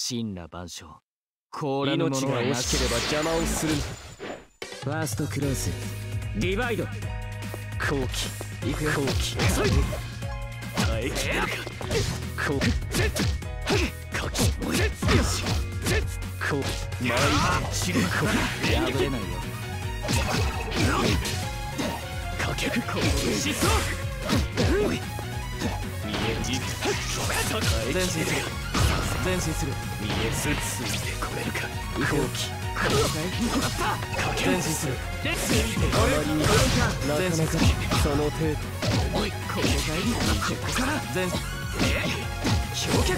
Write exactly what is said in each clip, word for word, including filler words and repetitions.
神羅万象。凍らぬものはなし。命が惜しければ邪魔をするな。ファーストクローズディバイド。後期行くよ。後期耐えきれるか。後期かき燃えよし。後期前に散る。破れないよ。かける。こう疾走。見えじ前進する。前進する。見えずついてこれるか。後期前進する。あまりになかなかその程度。おい、ここかい。にじゅっこから前進。氷脚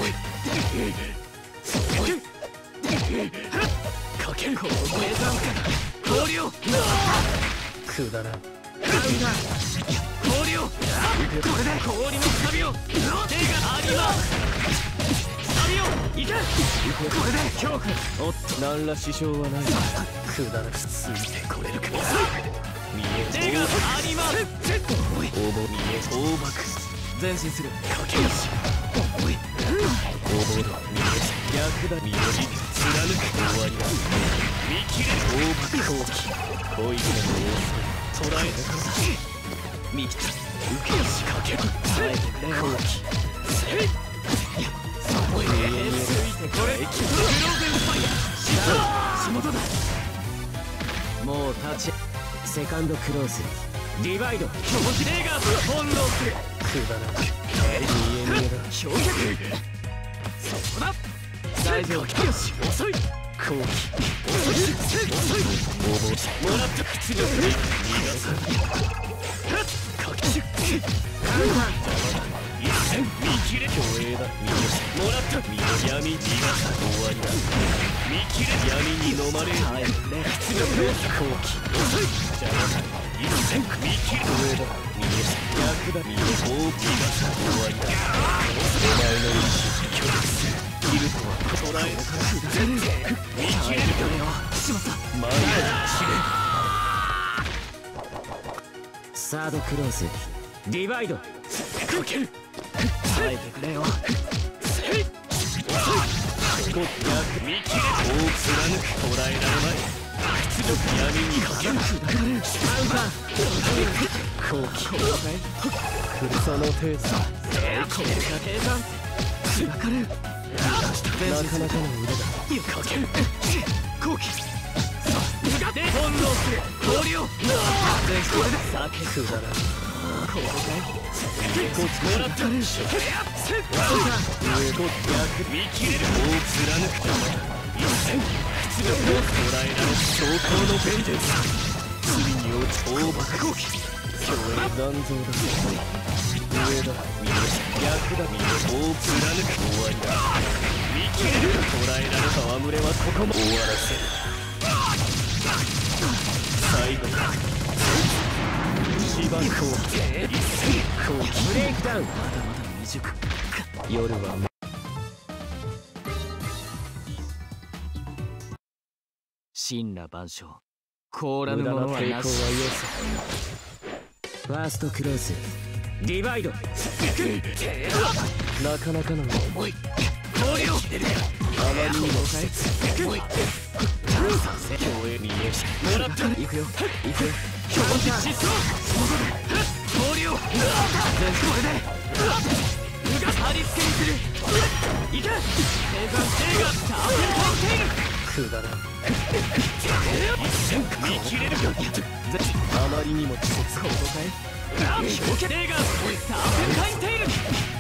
かける。ここへ残か氷をくだらん。氷をこれで氷のサビを手があります。サビをいけ。これで強化。おっと何ら支障はない。くだらん。ついてこれるか。見え手があります。おい、応募見え倒幕。前進する。かけよし。おい、応募だ。見え逆だ。見え貫く。終わりだ。見切れ。倒幕後期恋の様子捉えてからだ。見切った。受けよし。かける。耐えてくれ。後期せい。いや、そこへついてこれ。グローベンファイヤー。仕事だ。もう立ち。セカンドクローズディバイド。表示レーガーズ翻弄する。くだらない。見え見えだ。氷脚そこだ。大丈夫。よし遅い。後期遅い遅い。応募しもらった屈辱に逃がさない。かけしゅっカウンター一戦見切れ。虚栄だ。見えもらった。見え闇逃がさ終わりだ。見切れ。闇に飲まれる。屈辱後期遅い。邪魔だ。一戦見切れ。虚栄だ。見え逆だ。見え大きなさ終わりだ。お前の意志拒絶する。キルトは捉えるから全然見切れるよ。しまった。前へ散れ。サードクローズディバイド。かける。耐えてくれよ。せい。遅い。逆見切れ。大貫く。捉えられまい。屈辱闇にかける。カウンター後期その程度。これが計算つながる。なかなかの腕だ。かける。後期で翻弄する。氷をこれで酒くだらん。ここかい。こっちもらった。上と逆見切れる。大貫くため一戦屈辱を捉えられる。昇降のベンデンス。罪に落ち大爆後期強烈残像だ。上だ。見え逆だ。見え大貫く終わりだ。見切れる。捉えられた戯れはここも終わらせる。最後だ。一番後期一戦後期ブレイクダウン。まだまだ未熟。夜は神羅万象。凍らぬものはなし。ファーストクローズディバイド。なかなかの重い。氷を出るか。あまりにもかい。重い。競泳見えもらった。行くよ行くよ。氷疾走。氷をこれでが貼り付けにする。いけ。生産性がターペンターテイル。くだらん。一戦見切れるか。あまりにも季節。ここかい。氷脚レーガーターペンタインテイル。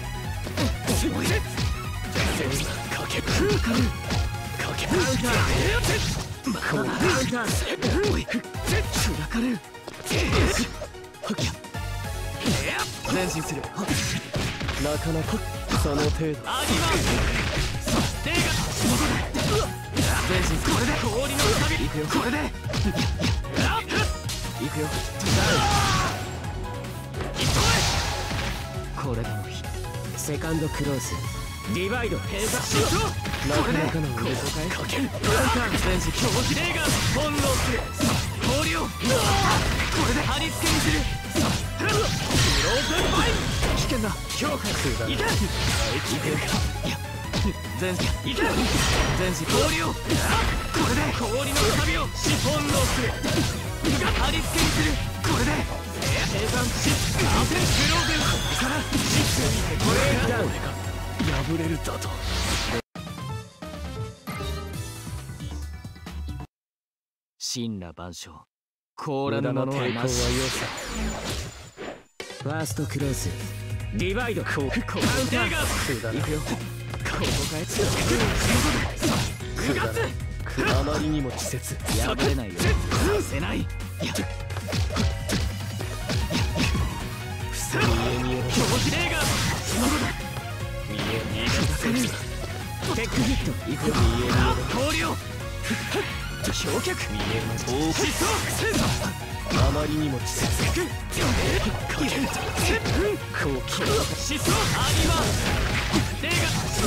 かける。かける。カウンター。まだカウンター。おい。散らかる。前進する。なかなかその程度。あります。レーガー足元だ。前進する。これで氷の旅。行くよ。これで行くよ。これでもいい。セカンドクローズディバイド。なかなかの腕かい。かける。前進。表示レーガー翻弄する。氷をこれで貼り付けにする。グローブファイン。危険だ。強化。いけ。行くよ。 全身いけ全身氷をこれで氷の旅をシフォンロースが貼り付けにするこれで生産しアテンスローデンからシフトにこれが俺が破れるだと神羅万象凍らぬものはなしファーストクローズディバイドこうカウンターいくよここかへ強くうがつあまりにも稚拙破れないよさせないいや不正見え見え強靭映画その後だ見え見え出せるテックヒットいくよ見え見え氷を氷脚見えます大思想センサーあまりにも稚拙かける後期思想アニマ霊が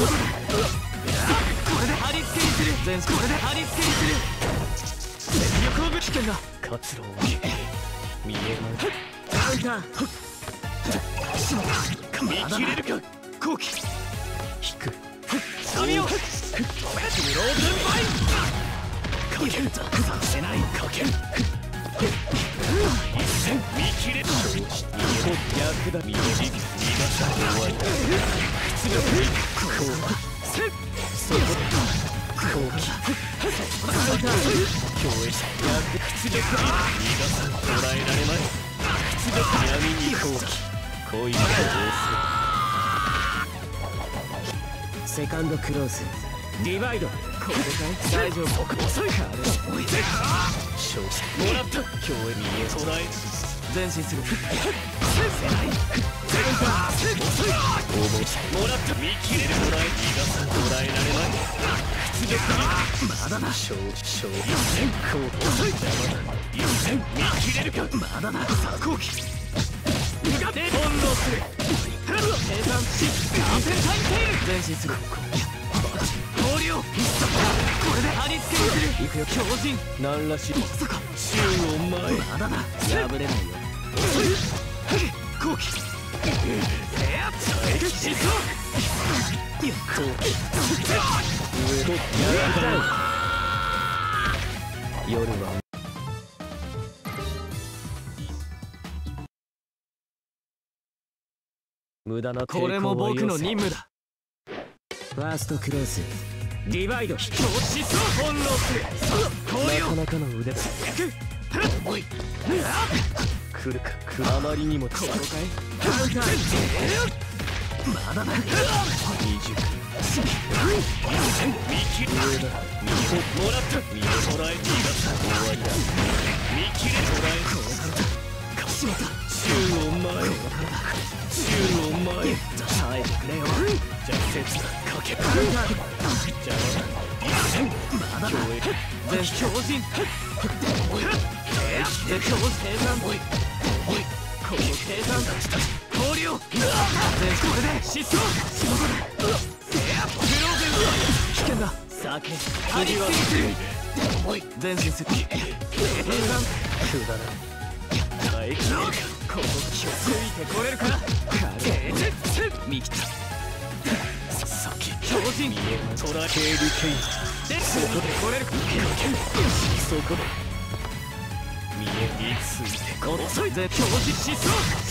これで貼り付けにする全これで貼り付けにする全力をぶ危険だ活路を見えますカウンター見切れるか後期引く髪をフローズンバイかけるさせないかける一戦見切れる逆だ見えじ逃がさ終わりだ屈力にこうせそこ後期共栄者逆屈力に逃がさ捉えられまい屈力闇に後期恋の大セカンドクローズディバイドこれかい大丈夫遅いかあれおいで勝者もらった今日へ見え捉え前進するせない全部遅い応募者もらった見切れる捉え逃がさ捉えられない屈力にまだな勝勝一戦こう遅い邪魔だ一戦見切れるかまだなさ後期うがって翻弄する生産しアセンタインテール前進する氷をこれで貼り付けにするいくよ強靭なんらしいまさか宙を前まだな破れないよ遅い後期えやっ耐えるしそう後期上とやらない夜は無駄な抵抗はこれも僕の任務だファーストクローズディバイド強思想翻弄する氷をなかなかの腕つおい来るか来るあまりにも強いカウンターまだな二重見切れ上だ見切れもらった見て捉えていがさ終わりだ見切れ捉えこうされたかしまった宙を前宙を前耐えてくれよ弱雪だかけカウンター邪魔だ一戦まだ強烈全強靭おいで強生産おいおいこの生産氷を全これで失踪仕事だグローゼン危険だ酒張り付けにするおい前進する生産くだらん耐えきれるかこの気をついてこれるか見切った先強靭トラケールケイでそこでこれるかそこで見えについてこ遅いぜ強靭思想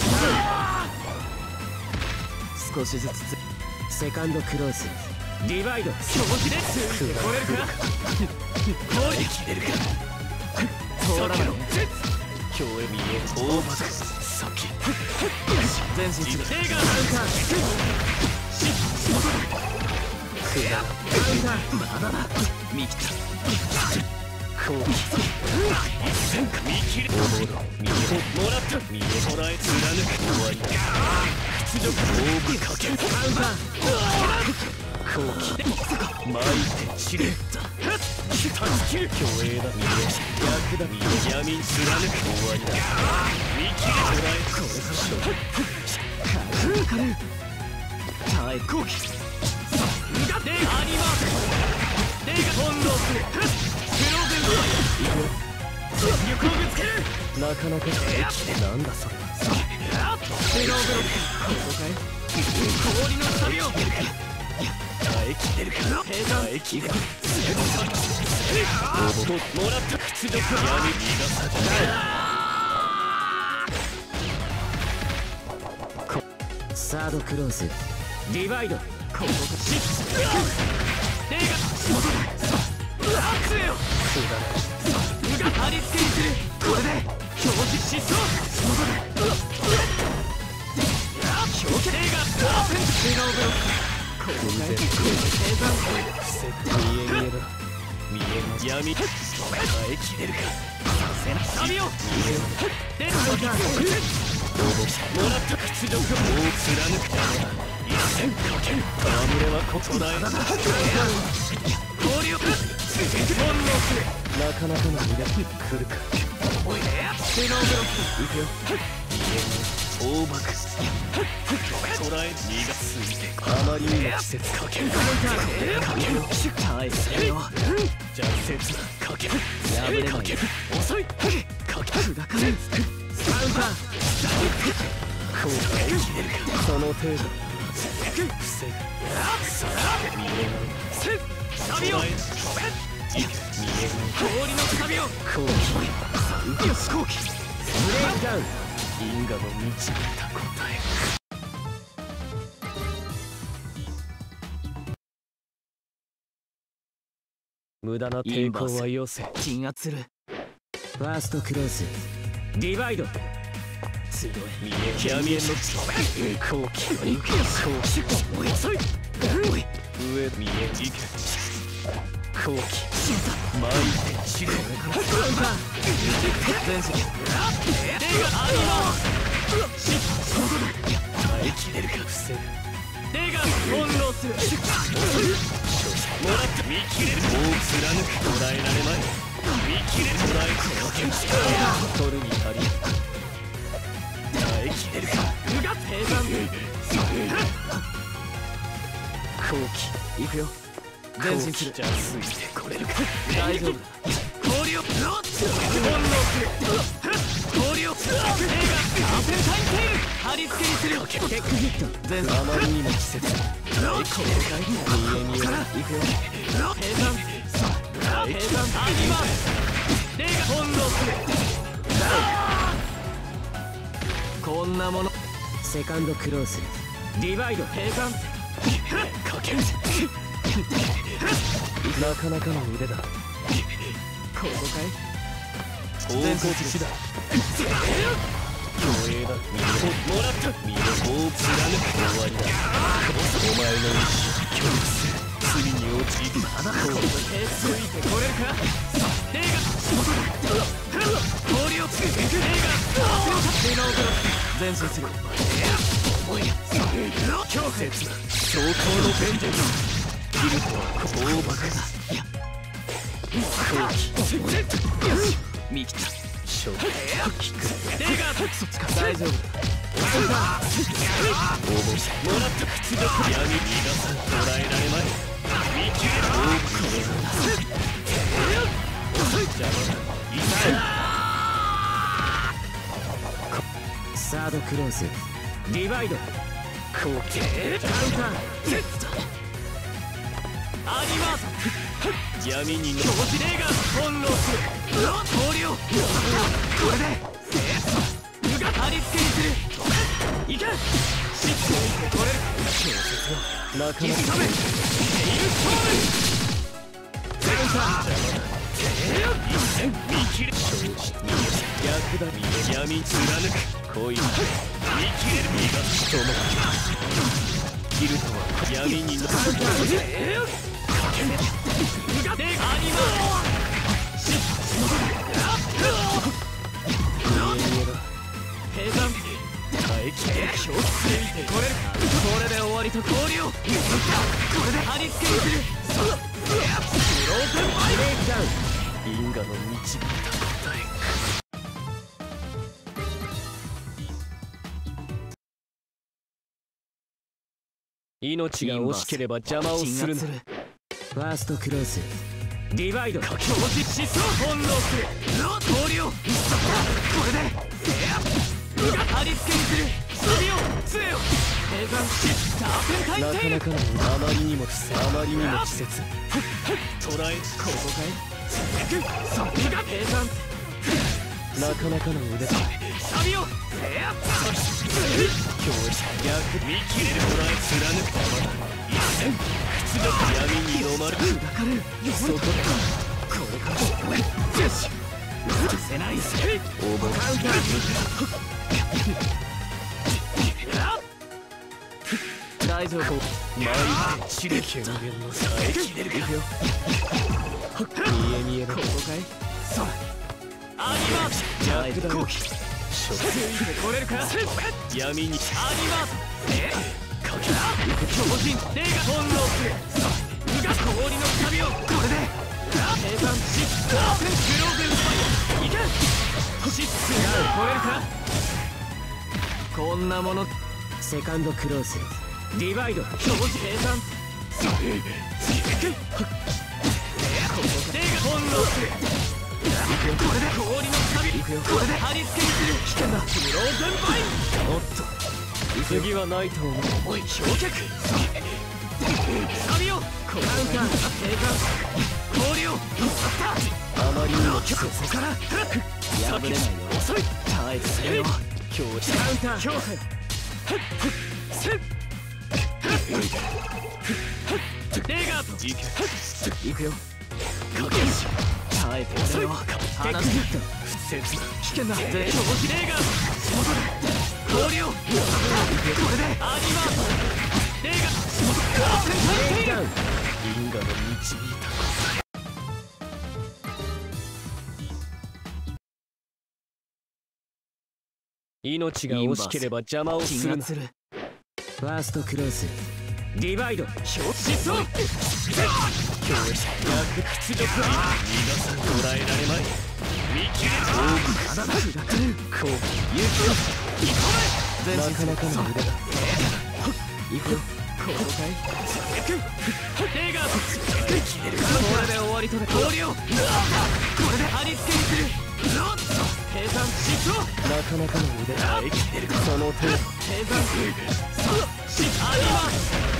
少しずつセカンドクローズディバイド強靭でついてこれるか氷で切れるか通らない今日へ見え大場だ先前進する映画カウンターし仕事だクラカウンターまだな見切った後期一戦か見切れおもろ見えもらった見え捉え貫く終わりだ屈辱大部かけるカウンター後期でもそか巻いて散れ断ち切る競泳だ見え逆だ見え闇貫く終わりだ見切れ捉えこれから軽い軽い耐え後期がでアニマー霊が翻弄するプロゼント全力をぶつけるなかなかなんだそれは笑顔ブロックここかい氷の旅を耐え耐えきれるか。耐えきれる。もらった屈辱闇逃がさない。 サードクローズディバイド。 ここかシック手が戻れ。熱えよ。無が貼り付けにする。これで強気疾走。戻れ。強気手がパーセント違うブロック。ここかい。計算せっ見え見えだ。見えます闇。耐えきれるか。させなサビを出るぞ。もらった屈辱を貫く。一戦かける。戯れはここだよ。氷を本能する。なかなかの身が来るか。おいスノーブロックいくよ。大爆捉え身がついてあまりにも季節かける。かける耐えせよ。弱節かける。破れない。遅いかける。砕かれる。カウンターこう耐えきれるか。その程度防ぐ。さあ見えないサビを見えない氷のサビをこうさあよし後期ブレイクダウン。因果の導いた答え。無駄な抵抗はよせ。鎮圧する。 ファーストクローズディバイド。 強い見え闇への後期は行け。後期遅い。上見えいけ。後期死んだ。前に散れ。これからカウンター前線。手があります。耐えきれるか。防ぐ。手が翻弄する。もらった見切れる。もう貫く。捉えられまい。見切れる。捉えかける。取るに足りる。耐えきれるか。うが定番。後期いくよ。前進する。じゃあついてこれるか。大丈夫だ。氷を本能する。氷を手がアペンタインテール貼り付けにする。テックヒット前進。あまりにも季節。これかい。見え見えいくよ。定番定番あります。手が本能する。こんなもの。 セカンドクローズディバイド。 定番かける。なかなかの腕だ。ここかい。大攻撃だ。虚栄だ。もらった。身をこう貫く。終わりだ。お前の意志を拒絶する。罪に陥る。まだこうついてこれるか。手が氷をつく。手が手のブロック前進する。強説強行のベンジェンス。キルトは大バカだ。後期よし見切った。勝負キック。手がそっちか。大丈夫だ。遅いだ。応募者もらった屈辱。闇逃がさん。捉えられまい。見切れる。大バカだ。遅い邪魔だ。痛い。 サードクローズディバイド。 後期カウンターセットあります。闇にの強気霊が翻弄する。氷をこれで無が貼り付けにする。いけ。しっかりと取れる。小説はなかなかテイルストーム。センター一戦見切れ。逆だ。闇貫く恋。見切れる。身が人もキルトは闇にのかけ無がでありますし平山耐えきれ。表ついてこれる。これで終わりと氷をこれで貼り付けにする。スロープブレイクダウン。因果の導いた答え。命が惜しければ邪魔をするな。 ファーストクローズディバイド。 強実思想翻弄する。氷をこれで無が貼り付けにする。サビを杖を低山式ダーペンタインテイル。 なかなかのあまりにもあまりにも季節捉えここかい。それが低山なかなかの腕だ。 サビをレアッタ強者逆見切れる捉え貫く一戦屈辱闇に飲まれるだかるそここれからよし許せないぜオーバーカウンター大丈夫前へ知れ権限の遮切れるかよ見え見えのここかいそうアニマース逆だ後期ついてこれるか闇にアニマースえかけ強靭霊が翻弄する無我氷の旅をこれで平山シッターペングローベンスパイアいけシッツが超えるかこんなものセカンドクローズディバイド強靭平山それいけここ霊が翻弄するこれで氷の旅これで貼り付けにする危険だグローベンパインおっと次はないと思う。 おい氷脚サビをカウンター低下氷をあまりにも季こ節こから破れないよ。 遅い耐えてよ強者カウンター強化よせっレーガートいけ行くよかけし耐えて遅いよ離す不切危険だ強気レーガート氷をこれでアニマーレーガーレイダウン因果の導いた命が惜しければ邪魔をするな。 するファーストクローズディバイド失踪強者逆屈辱に逃がさ捉えられまい見切れただだ砕かれるこう全身なかなかの腕だ行くよここかいレーガート切れるこれで終わりとで氷をこれで貼り付けにする平山失踪なかなかの腕だ生きてるその手平山しアニマ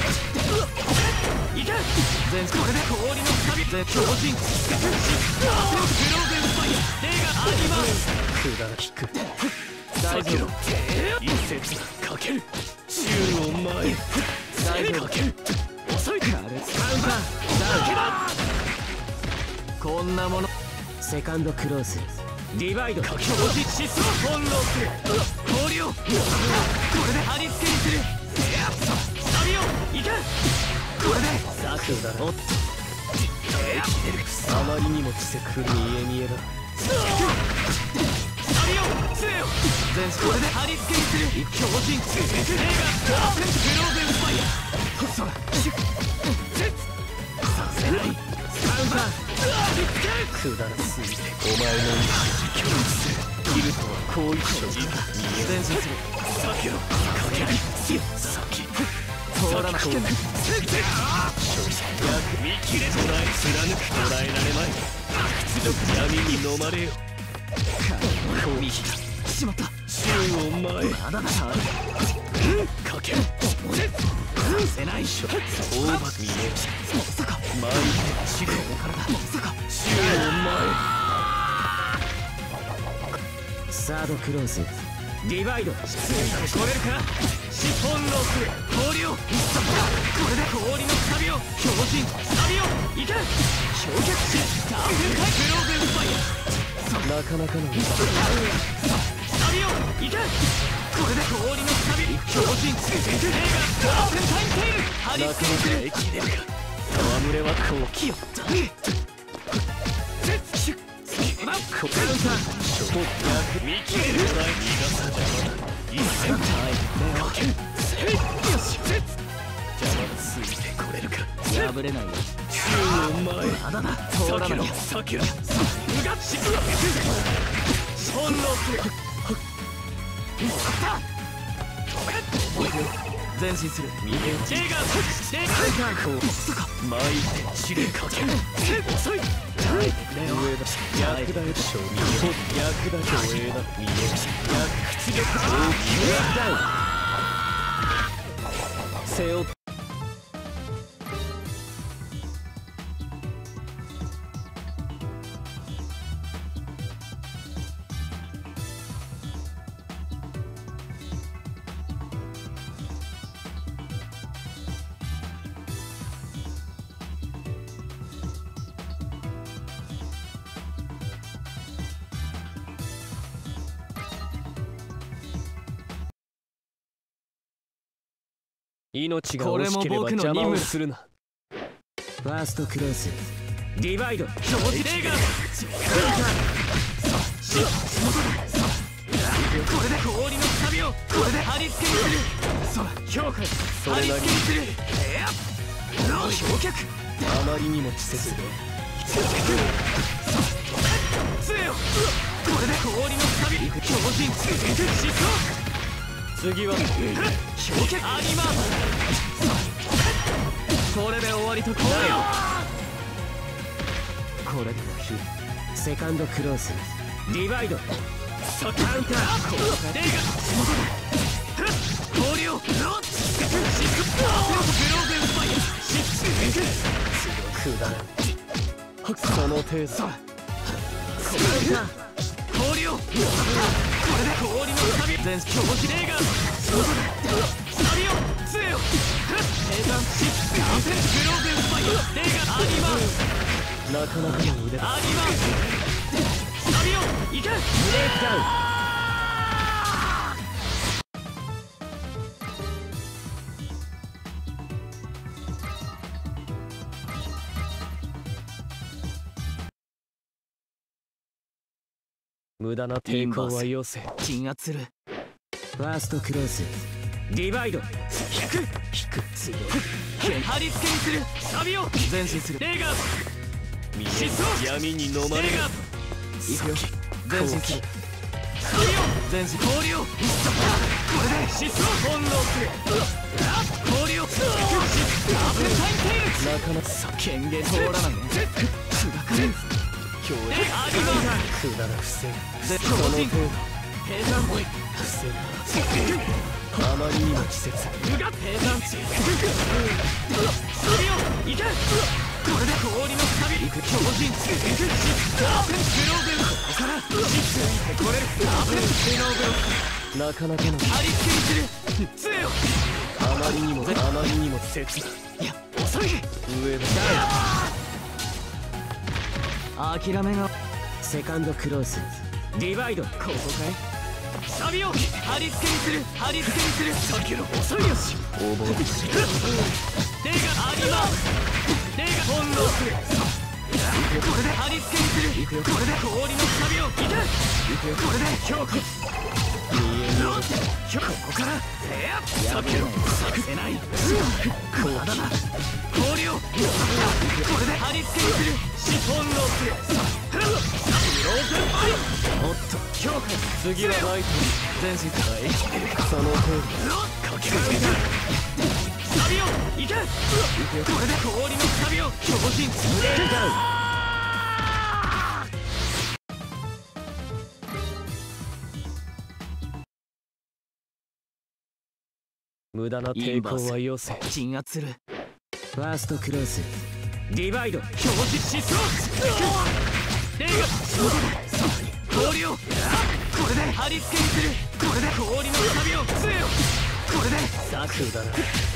いけ全これで氷の旅で強靭しグローベンスパイアレーガーアニマくだら引く大丈夫一節かける宙を前へ大丈夫かける遅いかカウンターだこんなものセカンドクローズディバイド強靭疾走翻弄する氷をこれで貼り付けにするサビをいけこれでさくだらおっとあまりにも季節見え見えだサビを杖を全身これで貼り付けにする強靭レーガーペングローベンスパイアそらシュッセッさせないカウンターくだらすぎてお前の意志に共通するキルとはこういった意味見え前進する避けろかける先通らな危険だ勝者逆見切れ捉え貫く捉えられまい屈辱闇に飲まれよこう見ひたしまった宙を前へまだだかけるさせないしょ大場見えまさか前へ散れからだまさか宙を前へサードクローズディバイドついてこれるかシフォンロース氷をこれで氷の旅を強靭旅をいけ氷脚しダーペンカイグローベンスパイアなかなかの旅をいけこれで氷の旅強靭レーガーダーペンタインテイル貼りなか付けにするなか生きれるか戯れはこう気をだ絶シュッ好きなこカウンターショー逆見切れる捉え逃がさ邪魔だ一戦耐えかけるよし絶邪魔だついてこれるか破れないよ宙を前へまだだ通らないよ避けろうがっし翻弄する前進する見えジェイガーレーガーこうそか前へ散れかける遅い耐えてくれよ上だ逆だよ勝利逆だ競泳だ見え逆屈力大きくダウン背負っ命が惜しければ邪魔をするな。ファーストクロースディバイド表示レーガーこれで氷のサビをこれで貼り付けにする。そう評価貼り付けにする。氷脚あまりにも稚拙で杖よこれで氷のサビ強靭疾走。次は氷脚アニマこれで終わりとこうよ。これでも火セカンドクロースディバイドカウンターレーガー氷をロッシックローゼンスパイアシックくだらんその程度カウンター氷をこれで氷のサビ全強靭レーガーサビを杖を平坦シックグローゼンスパイアレーガーアニマなかなかの腕だ。アニマサビをいけブレイクダウン。無駄な抵抗はよせ。鎮圧する。ファーストクロースディバイド引く引く強い貼り付けにする。サビを前進する。レーガー疾走闇に飲まれる。いくよ前進する。サビを前進氷をこれで疾走翻弄する。氷をアーペンタインテイルなかなか権限通らないね。砕かれる強烈アニマくだら防ぐその程度平坦ボイ防ぐあまりにも稚拙うが平坦サビをいけこれで氷のサビ強靭アーペングローベルここからついてこれるアーペングローベルなかなかの貼り付けにする。杖をあまりにもあまりにも切いや遅い上だ諦めがセカンドクロースディバイドここかいサビを貼り付けにする貼り付けにする。さっきの遅いよし応募レーガアニマレーガ翻弄する。これで貼り付けにする。これで氷のサビをいけこれで強化見えろここからさっきのさせないこうだな氷をこれで貼り付けにする。翻弄する。グローゼンパイおっと強化次はライト前進から生きてるその程度かけるサビをいけこれで氷のサビを強靭ブレイクダウン。無駄な抵抗はよせ。鎮圧する。ファーストクロースディバイド表示疾走レーガ氷をこれで貼り付けにする。これで氷のサビを杖をこれでサクだな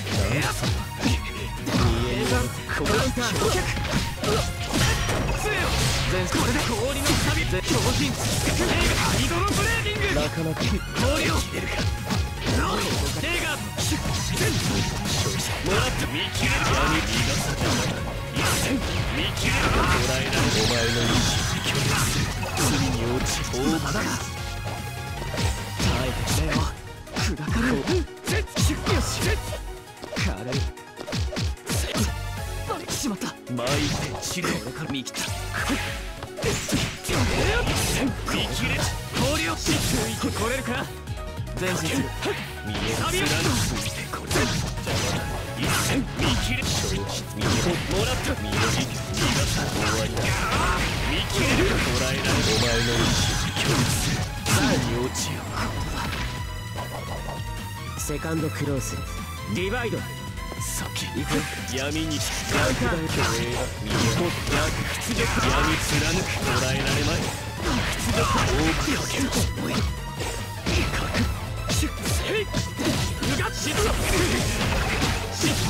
見えるカウンター強脚杖をこれで氷のサビ強靭レーガミドルブレーディングなかなか氷を入れるかレーガもらって見切れる闇逃がさない見切れるか捉えられるお前の意志拒絶する罪に落ち大場だが耐えてくれよ砕かれる絶よし軽いバレてしまった巻いて散れ俺から見切った見切れ氷をしついてこれるか前進する見え貫ついてこれ一戦見切れ正直見切れもらった見切れ逃がさ終わりだ見切れるか捉えられるお前の意志拒絶するさらに落ちよセカンドクロースディバイド先行く闇に逆だよ虚栄が身を逆屈辱闇貫く捉えられまい屈辱大かける核シュッセイうがしろしっ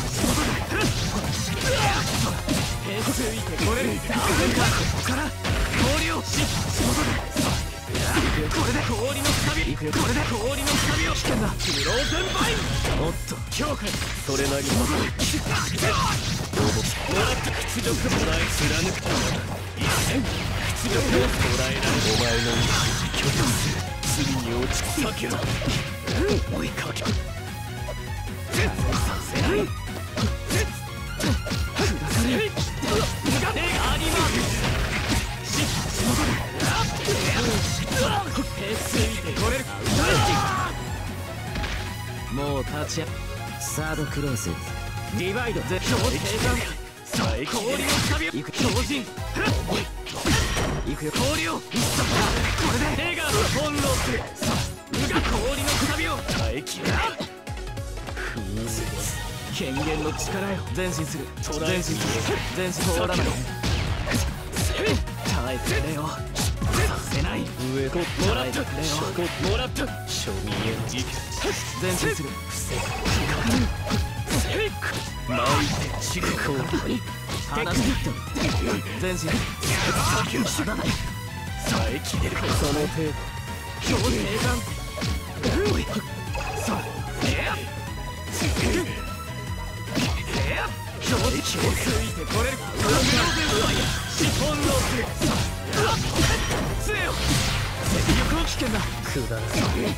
へついてこれるここから氷をしっこれで氷のサビこれで氷のサビを危険だクローゼンバインおっと強化それなりのもらった屈辱もらえ貫くためだいや屈辱を捉えられお前の意志に拒絶する罪に落ち避けろ追いかけさせない下されがねアニマし仕事だ手ついてこれるもう立ち会サードクローズディバイド絶叫定冠氷のサビを行く強靭行くよ氷をこれで手が翻弄する無が氷のサビを耐えきれ権限の力よ前進する前進する前進通らない耐えてくれよさせない上こもらったもらった庶民への時期前進する防ぐ巻いて散るこうに離して前進耐えきれるその程度強定冠さあ強力ついてこれる資本の杖よ全力を危険だくだらない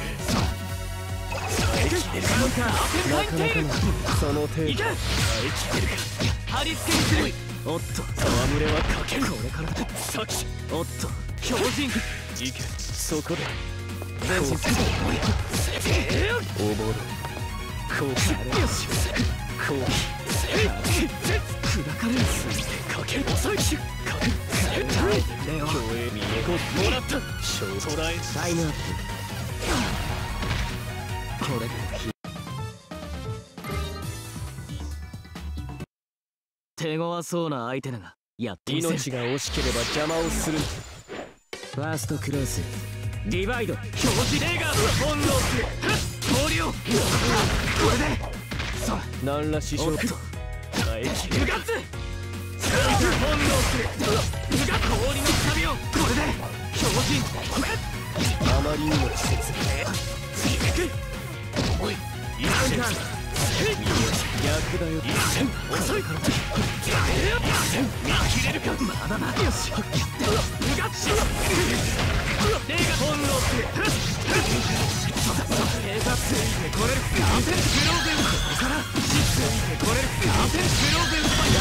カウンターアペンタインテイルその程度耐えきれるか貼り付けにするおっと戯れはかけるこれからだ先おっと強靭事件そこで前進するおぼろこうかれよしこう砕かれるすいてかけ遅いしかけ耐えてくれよ競泳見えこもらった小捉えタイムアップこれで手強そうな相手だがやってみせる命が惜しければ邪魔をするファーストクローズディバイド表示レーガーの翻弄する氷をこれでそう何ら支障と耐えきれるガッツ翻弄する無が氷のサビをこれで強靭あまりにも季節おいいらんか逆だよ遅いから見切れるかまだなよし無がし手が翻弄する手がついてこれるアペンクローゼンここからついてこれるアペンクローゼンス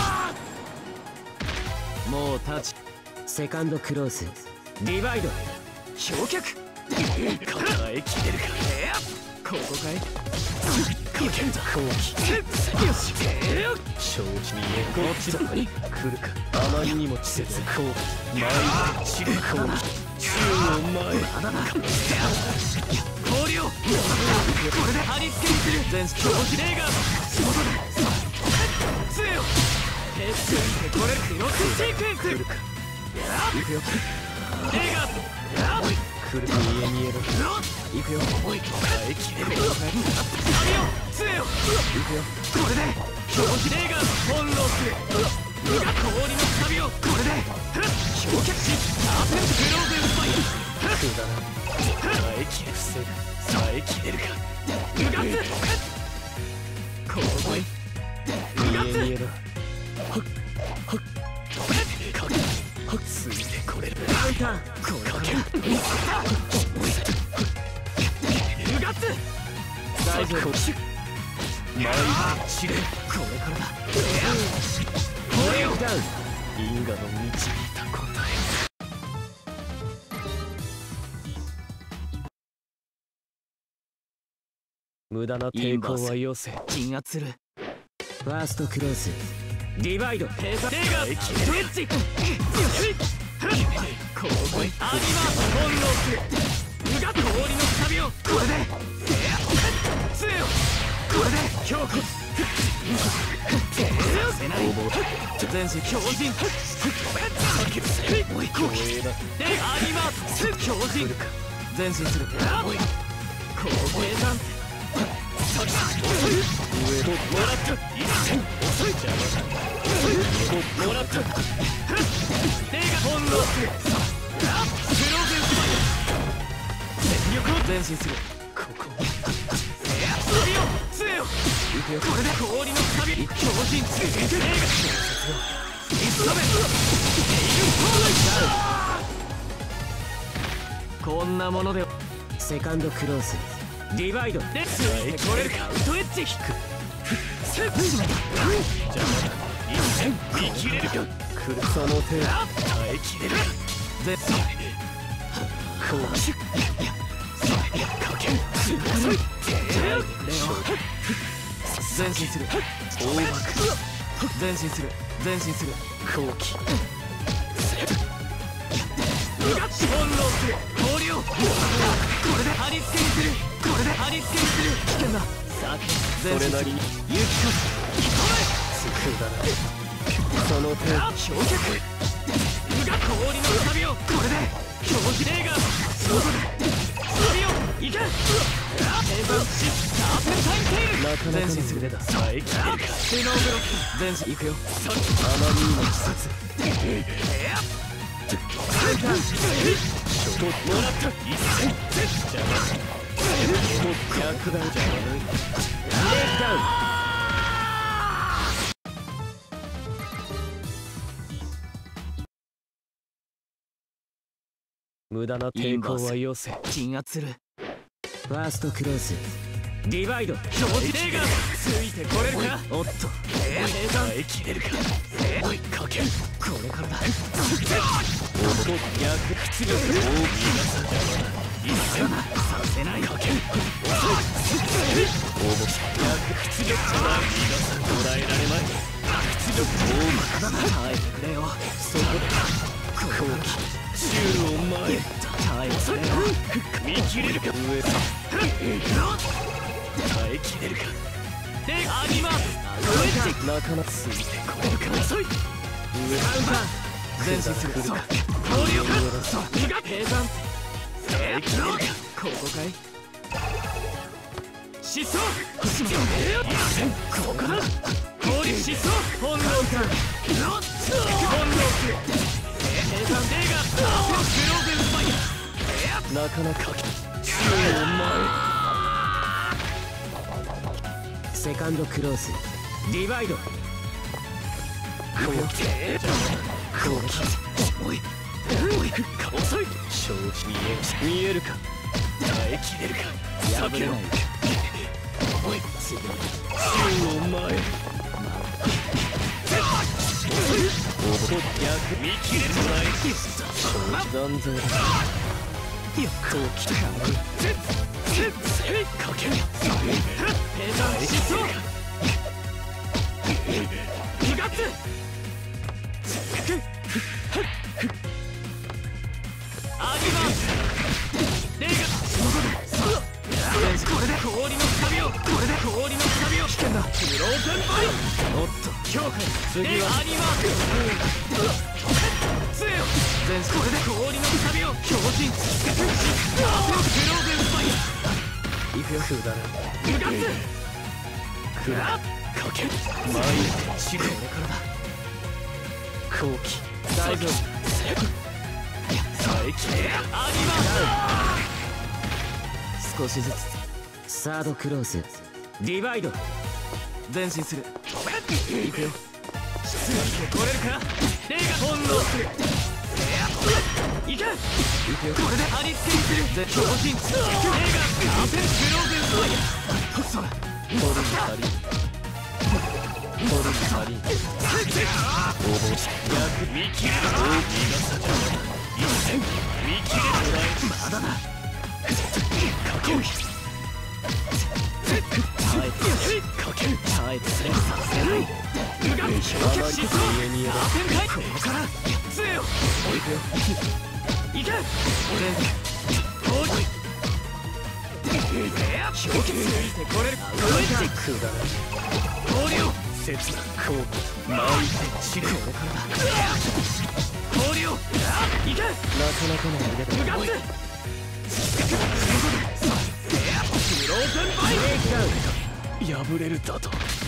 パイもう立ちセカンドクローズディバイド氷脚抱えきれるかここかいかけんだ後期よし正気見えこっちどこに来るかあまりにも季節後期前に散る後期宙を前まだな氷をこれで貼り付けにする全強気レーガー仕事だ杖を手ついてこれクロスシークエンス来るか行くよレーガー来るか見え見えろ行くよおい耐えきれるサビを杖を行くよこれで強気レーガー翻弄する無が氷のサビをこれで氷脚しアペンクローゼンスパイくだら耐えきれ防ぐ耐えきれるか無ガッツここい無ガッツ見え見えろほっほっかけほっついてこれるカウンターこれかける無ガッツ大丈夫前に散れこれからだこれをダウン因果の導いた答え無駄な抵抗はよせ鎮圧するファーストクローズディバイドテーザーがスイッチよしここにアニマー翻弄する無が氷のサビをこれで杖をこれで強固せない全身強靭おい攻撃でアニマス強靭前進するおい攻撃弾上ともらった一戦遅い邪魔だ遅いもらった手が翻弄するプローゼンスマイ全力を前進するここ旅を杖をこれで氷の旅強靭ついていく映画一度目こんなものでセカンドクローズディバイドでついてこれるかウトエッジ引くセットしまった邪魔だ一戦見切れるか来るその手耐えきれるか絶対こうしゅかける遅いレオ前進する大幕前進する前進する後期翻弄する氷をこれで貼り付けにするこれで貼り付けにする危険ださてそれなりに行きかつくだなその手氷脚氷の旅をこれで強気レーガーそうだ旅を行け定番シサーペンタインテールなかなかの腕だ遮るかスノーブロック前進行くよあまりにも視察もらった一戦邪魔逆だ邪魔だブレイクダウン無駄な抵抗はよせ鎮圧するファーストクローズディバイド表示レーガーついてこれるかおっと耐えきれるかおいかけるこれからだおっと逆屈力大きなさ一戦させないかける応募者逆屈力じゃないさ捉えられまい屈力大幕だな耐えてくれよそこで後期銃を前耐えてくれよ見切れるか上さ耐えきれるかでアニマスなかなかついてこれるか遅い上カウンター前進するそう氷をかそう気が平山耐えきれるかここかい疾走一戦ここだ氷疾走本能か本能する平山レーガーパーセンスローゼンスパイアなかなか強いお前セカンドクローズディバイドこうきてこうきおいおい遅い正直見え見えるか耐えきれるか破れないおい次の銃を前遅いおっと逆見切れるない残像だよこうきてかける平山疾走にがつアニマスレーガこれで氷の旅をこれで氷の旅を危険だクローゼンバイおっと強化次はアニマス杖をこれで氷の旅を強靭パーセンクローゼンバイ行くよくだなうがつくらかけ前へしこれからだ後期大丈夫耐えきれアニマス少しずつサードクローズディバイド前進する行くよついてこれるかレーガ翻弄する行け行くよこれで貼り付けにするで強靭レーガーアペンクローゼンスワイヤそら取るに足り取るに足り応募し逆見切れる大きなさじゃ一戦見切れるらえまだだかける耐えてかける耐えてさせないうがみ氷脚疾走アペンタイここから杖を置いくよいけ俺おいついてこれるグイッチくだら氷を切なこう巻いて散るこれからだ氷を行けなかなかの腕だうがつフローズンバイブレイクダウン破れるだと